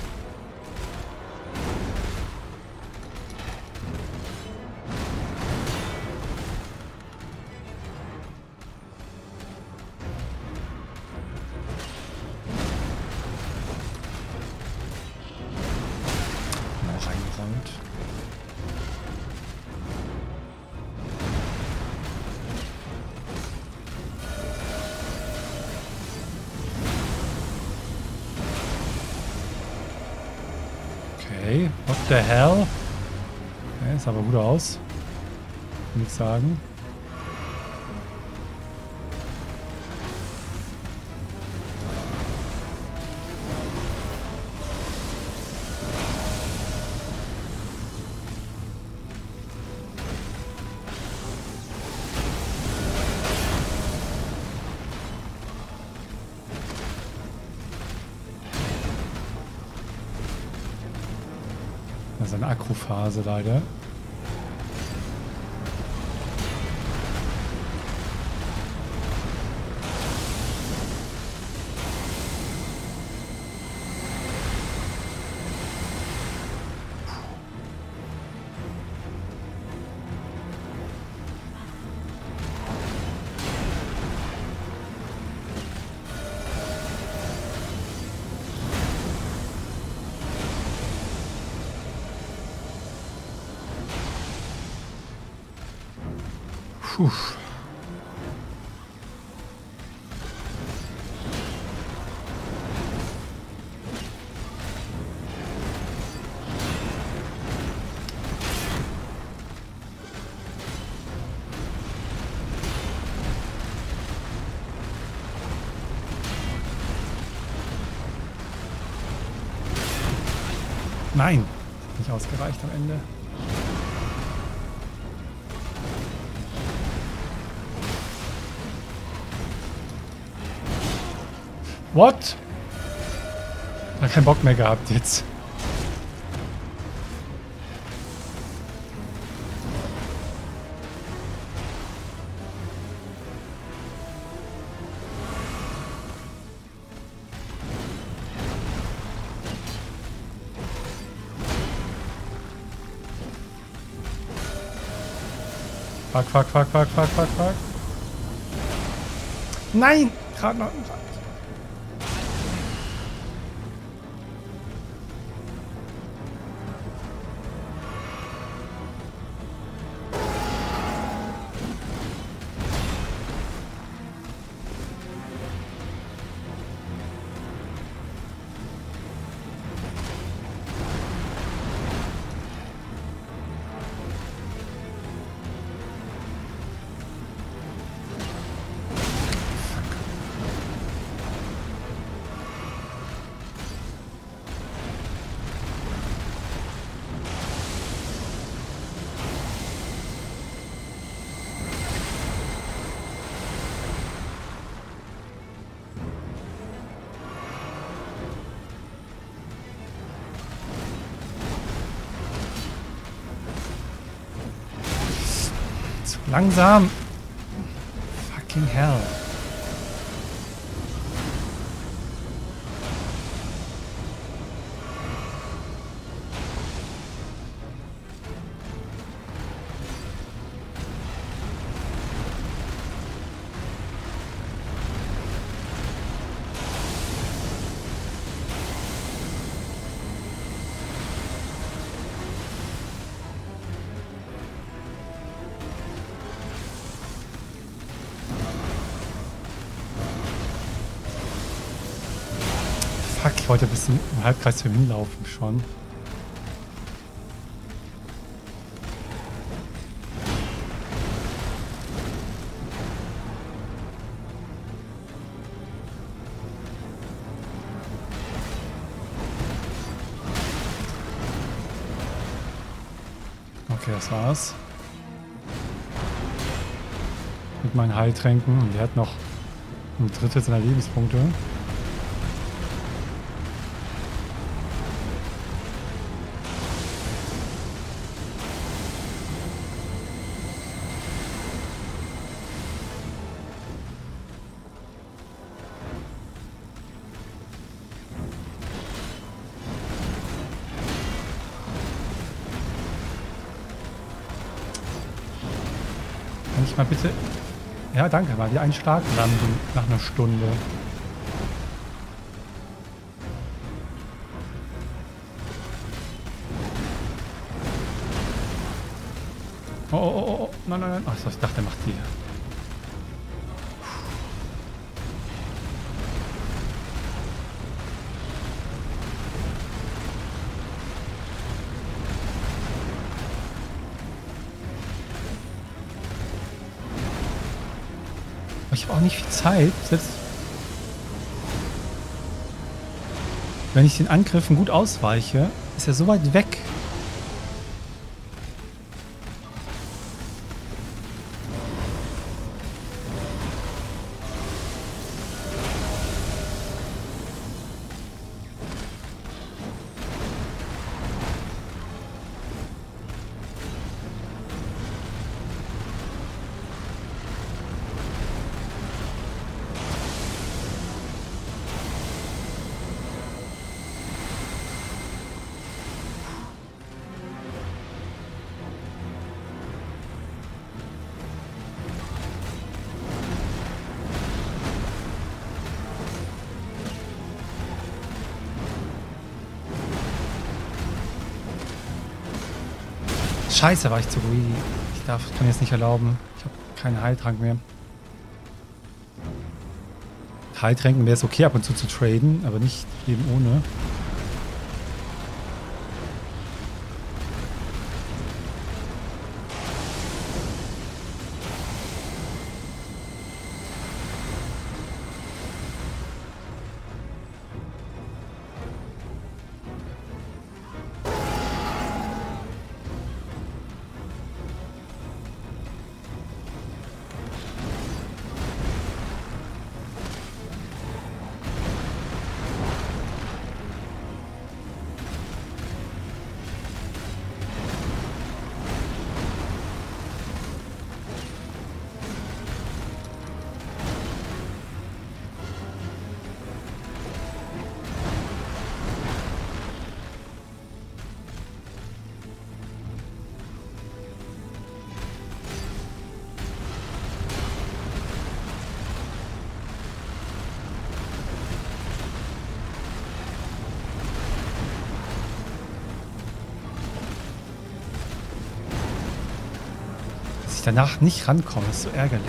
Okay, what the hell? Okay, sah aber gut aus. Kann ich sagen. Das ist eine Akkuphase leider. Puh. Nein, hat nicht ausgereicht am Ende. What? Hat keinen Bock mehr gehabt jetzt. Fuck, fuck, fuck, fuck, fuck, fuck, fuck. Nein! Gerade noch. Langsam. Fucking hell. Fuck, ich wollte ein bisschen im Halbkreis hier hinlaufen schon. Okay, das war's. Mit meinen Heiltränken. Und der hat noch ein Drittel seiner Lebenspunkte. Mal bitte... Ja, danke. Mal wieder einen Startlandung nach einer Stunde. Oh, oh, oh, oh. Nein, nein, nein. Achso, ich dachte, er macht die. Ich habe auch nicht viel Zeit. Selbst wenn ich den Angriffen gut ausweiche, ist er so weit weg. Scheiße, war ich zu greedy. Ich darf, kann jetzt nicht erlauben. Ich habe keinen Heiltrank mehr. Heiltränken wäre es okay, ab und zu zu traden, aber nicht eben ohne. Danach nicht rankomme, ist so ärgerlich.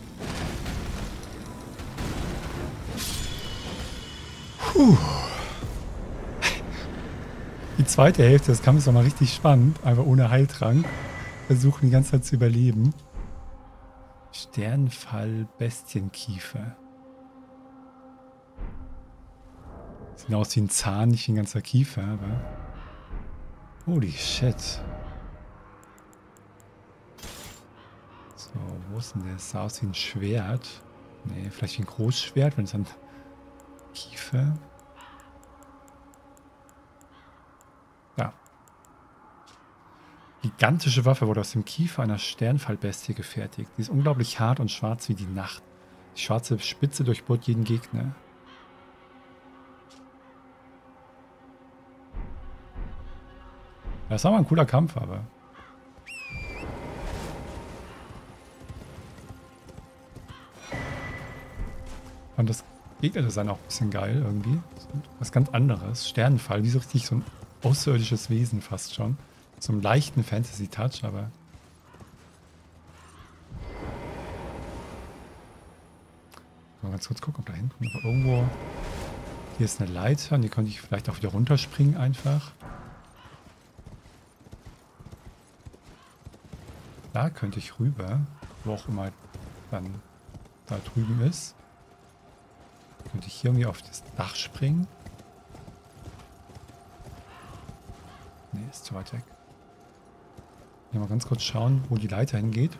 Puh. Die zweite Hälfte des Kampfes war mal richtig spannend. Einfach ohne Heiltrank. Versuchen die ganze Zeit zu überleben. Sternfall Bestienkiefer. Sieht aus wie ein Zahn, nicht wie ein ganzer Kiefer, aber... Holy shit. So, wo ist denn der? Das sah aus wie ein Schwert. Nee, vielleicht wie ein Großschwert, wenn es dann... Kiefer... Ja. Gigantische Waffe wurde aus dem Kiefer einer Sternfallbestie gefertigt. Die ist unglaublich hart und schwarz wie die Nacht. Die schwarze Spitze durchbohrt jeden Gegner. Das war mal ein cooler Kampf, aber... Ich fand das Gegnerdesign auch ein bisschen geil irgendwie. Was ganz anderes. Sternenfall, wie so richtig so ein außerirdisches Wesen fast schon. So einen leichten Fantasy-Touch, aber... Mal ganz kurz gucken, ob da hinten aber irgendwo... Hier ist eine Leiter und die könnte ich vielleicht auch wieder runterspringen einfach. Da könnte ich rüber, wo auch immer dann da drüben ist. Könnte ich hier irgendwie auf das Dach springen? Nee, ist zu weit weg. Hier mal ganz kurz schauen, wo die Leiter hingeht.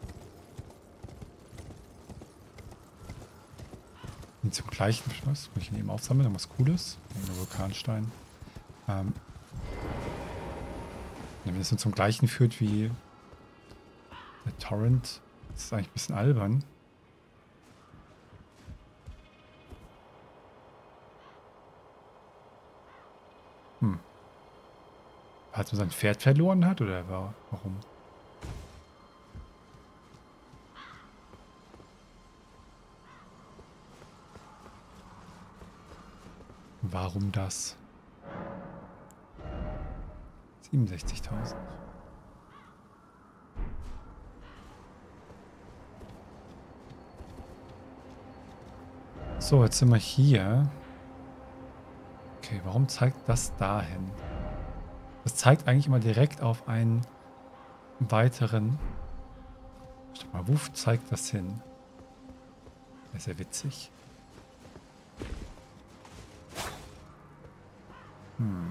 Und zum gleichen Schloss. Muss ich ihn eben aufsammeln, irgendwas Cooles. Ein Vulkanstein. Ähm, wenn es zum gleichen führt wie der Torrent, das ist eigentlich ein bisschen albern. Hm. Hat man sein Pferd verloren hat oder warum? Warum das? siebenundsechzigtausend. So, jetzt sind wir hier. Okay, warum zeigt das dahin? Das zeigt eigentlich immer direkt auf einen weiteren... Warte mal, wo zeigt das hin? Das ist ja witzig. Hm.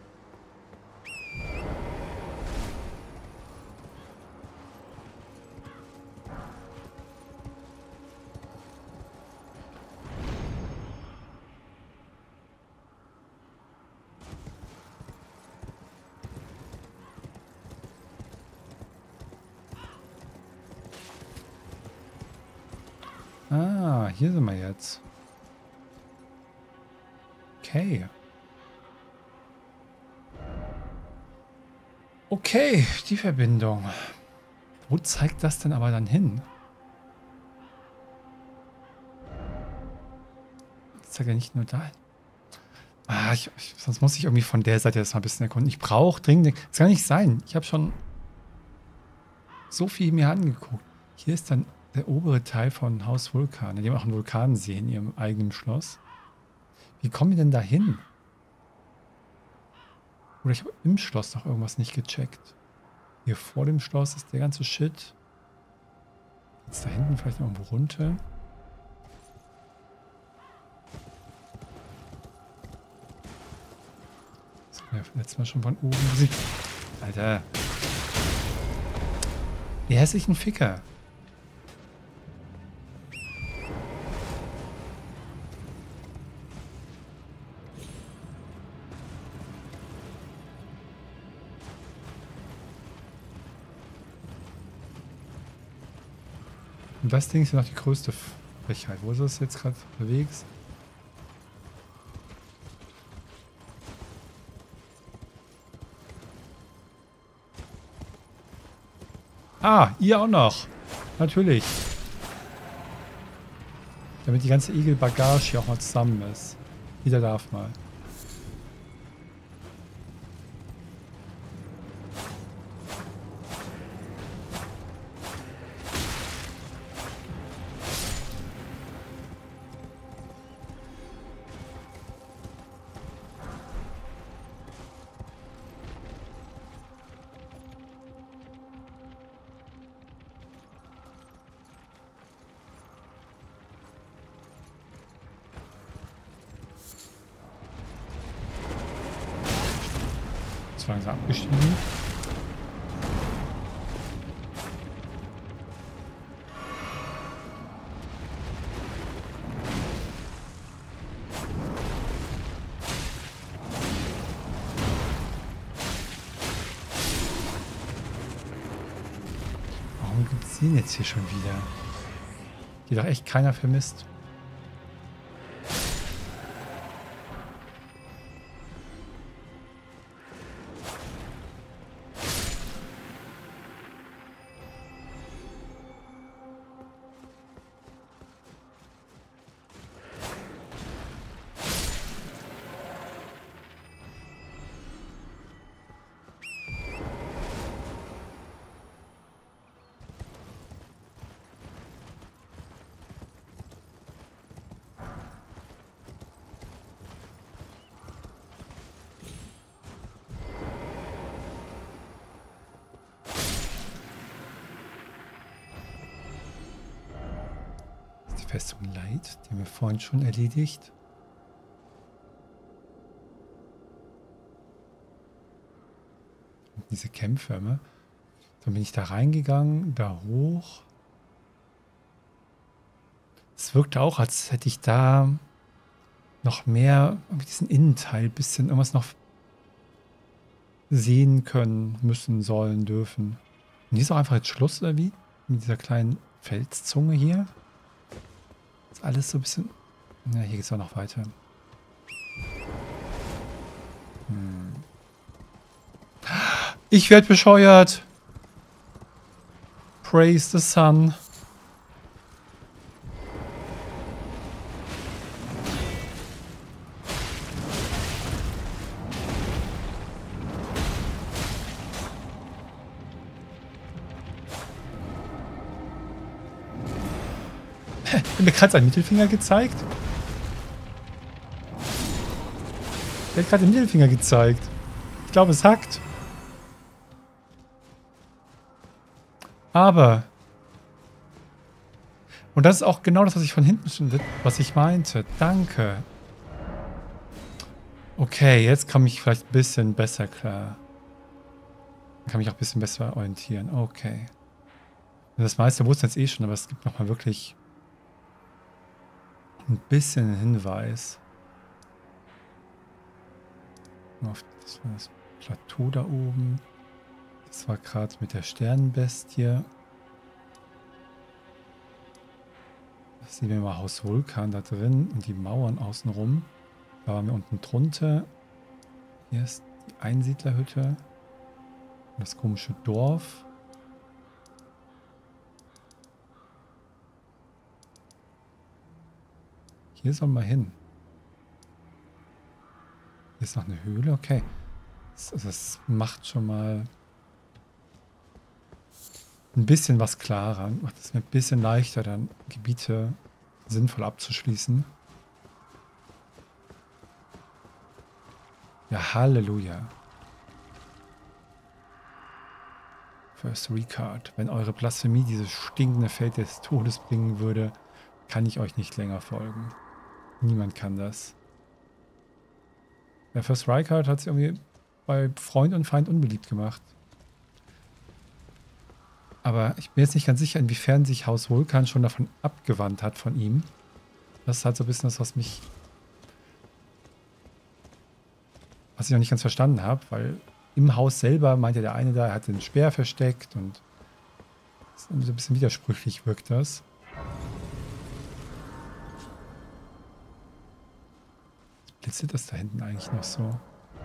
Ah, hier sind wir jetzt. Okay. Okay, die Verbindung. Wo zeigt das denn aber dann hin? Das zeigt ja nicht nur da. Ah, ich, ich, sonst muss ich irgendwie von der Seite das mal ein bisschen erkunden. Ich brauche dringend... Das kann nicht sein. Ich habe schon so viel mir angeguckt. Hier ist dann der obere Teil von Haus Vulkan. Die haben auch einen Vulkansee in ihrem eigenen Schloss. Wie kommen wir denn da hin? Oder ich habe im Schloss noch irgendwas nicht gecheckt. Hier vor dem Schloss ist der ganze Shit. Jetzt da hinten vielleicht noch irgendwo runter. Das haben wir ja letztes Mal schon von oben gesehen. Alter. Die hässlichen Ficker. Und das Ding ist ja noch die größte Frechheit. Wo ist es jetzt gerade unterwegs? Ah, ihr auch noch. Natürlich. Damit die ganze Igel-Bagage hier auch mal zusammen ist. Jeder darf mal. so langsam abgestiegen. Warum gibt es den jetzt hier schon wieder? Die doch echt keiner vermisst. Festung Light, die haben wir vorhin schon erledigt. Und diese Kämpfe, ne? Dann bin ich da reingegangen, da hoch. Es wirkte auch, als hätte ich da noch mehr, diesen Innenteil, bisschen irgendwas noch sehen können, müssen, sollen, dürfen. Und hier ist auch einfach jetzt Schluss, oder wie? Mit dieser kleinen Felszunge hier. Ist alles so ein bisschen... Ja, hier geht es auch noch weiter. Hm. Ich werde bescheuert. Praise the sun. Hat mir gerade seinen Mittelfinger gezeigt? Der hat gerade den Mittelfinger gezeigt. Ich glaube, es hackt. Aber... Und das ist auch genau das, was ich von hinten schon... Was ich meinte. Danke. Okay, jetzt komme ich vielleicht ein bisschen besser klar. Dann kann mich auch ein bisschen besser orientieren. Okay. Das meiste wusste jetzt eh schon, aber es gibt nochmal wirklich... ein bisschen Hinweis. Auf das war das Plateau da oben. Das war gerade mit der Sternenbestie. Das sehen wir mal Haus Vulkan da drin und die Mauern außenrum. Da waren wir unten drunter. Hier ist die Einsiedlerhütte. Und das komische Dorf. Hier soll mal hin. Hier ist noch eine Höhle, okay. Das, das macht schon mal ein bisschen was klarer. Macht es mir ein bisschen leichter, dann Gebiete sinnvoll abzuschließen. Ja, Halleluja. First Ricard. Wenn eure Blasphemie dieses stinkende Feld des Todes bringen würde, kann ich euch nicht länger folgen. Niemand kann das. Der First Ricard hat sich irgendwie bei Freund und Feind unbeliebt gemacht. Aber ich bin jetzt nicht ganz sicher, inwiefern sich Haus Vulkan schon davon abgewandt hat von ihm. Das ist halt so ein bisschen das, was mich... was ich noch nicht ganz verstanden habe, weil im Haus selber meinte der eine da, er hat den Speer versteckt und so ein bisschen widersprüchlich wirkt das. Blitzelt das da hinten eigentlich noch so?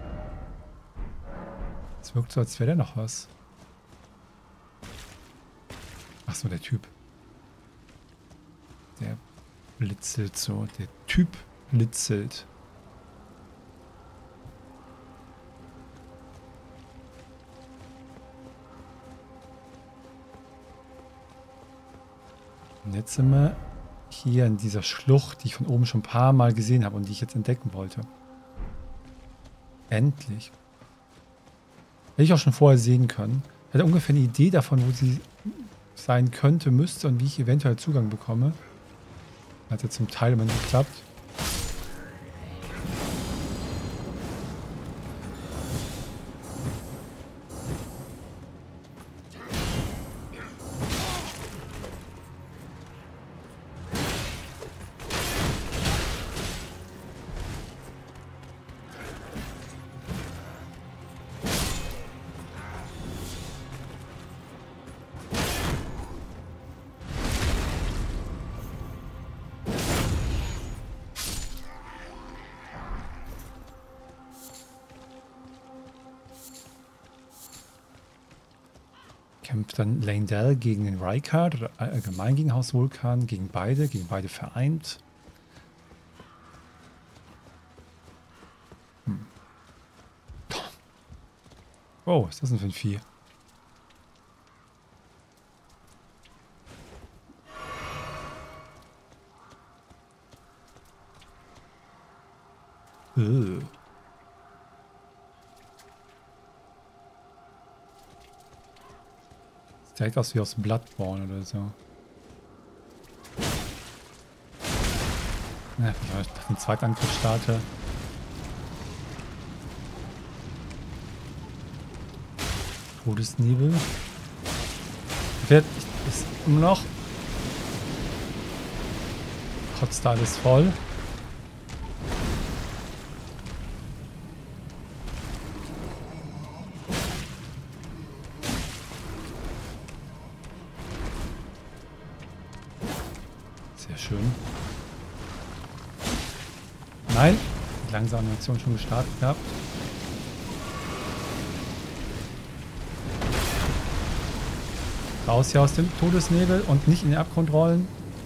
Es wirkt so, als wäre da noch was. Ach so, der Typ. Der blitzelt so. Der Typ blitzelt. Und jetzt sind wir hier in dieser Schlucht, die ich von oben schon ein paar Mal gesehen habe und die ich jetzt entdecken wollte. Endlich. Hätte ich auch schon vorher sehen können. Ich hatte ungefähr eine Idee davon, wo sie sein könnte, müsste und wie ich eventuell Zugang bekomme. Hat ja zum Teil immer nicht geklappt. Kämpft dann Leyndell gegen den Rykard oder allgemein gegen Haus Vulkan, gegen beide, gegen beide vereint. Hm. Oh, was ist das denn für ein Vieh? Ugh. Sieht direkt aus wie aus Bloodborne oder so. Ja, wenn ich den zweiten Angriff starte. Todesnebel. Wird ist immer noch. Kotzt da alles voll. Sehr schön. Nein, die langsame Aktion schon gestartet gehabt. Raus hier aus dem Todesnebel und nicht in den Abgrund rollen.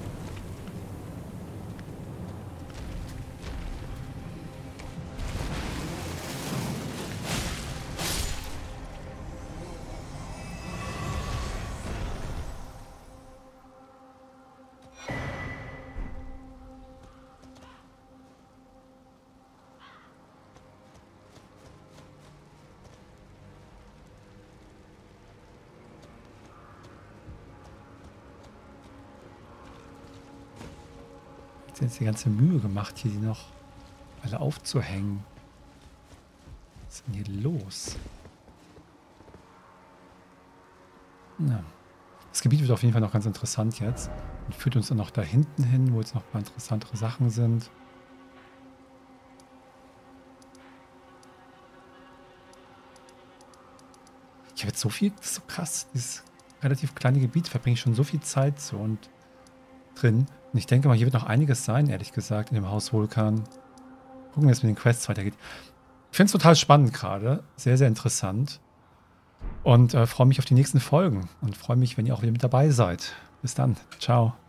Jetzt die ganze Mühe gemacht, hier die noch alle aufzuhängen. Was ist denn hier los? Ja. Das Gebiet wird auf jeden Fall noch ganz interessant jetzt. Und führt uns dann noch da hinten hin, wo jetzt noch ein paar interessantere Sachen sind. Ich habe jetzt so viel, das ist so krass, dieses relativ kleine Gebiet verbringe ich schon so viel Zeit so und drin. Und ich denke mal, hier wird noch einiges sein, ehrlich gesagt, in dem Haus Vulkan. Gucken, wie es mit den Quests weitergeht. Ich finde es total spannend gerade. Sehr, sehr interessant. Und äh, freue mich auf die nächsten Folgen. Und freue mich, wenn ihr auch wieder mit dabei seid. Bis dann. Ciao.